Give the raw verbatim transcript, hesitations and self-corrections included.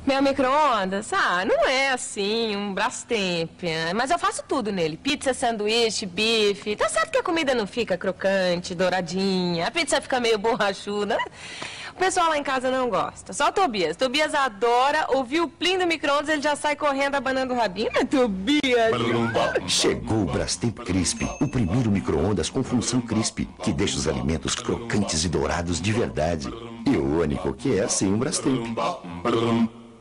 Meu micro-ondas? Ah, não é assim, um Brastemp. Mas eu faço tudo nele. Pizza, sanduíche, bife. Tá certo que a comida não fica crocante, douradinha. A pizza fica meio borrachuda. O pessoal lá em casa não gosta. Só o Tobias. Tobias adora ouvir o plim do micro-ondas, ele já sai correndo abanando o rabinho. Né, Tobias? Chegou o Brastemp Crisp, o primeiro micro-ondas com função crisp, que deixa os alimentos crocantes e dourados de verdade. E o único que é assim um Brastemp.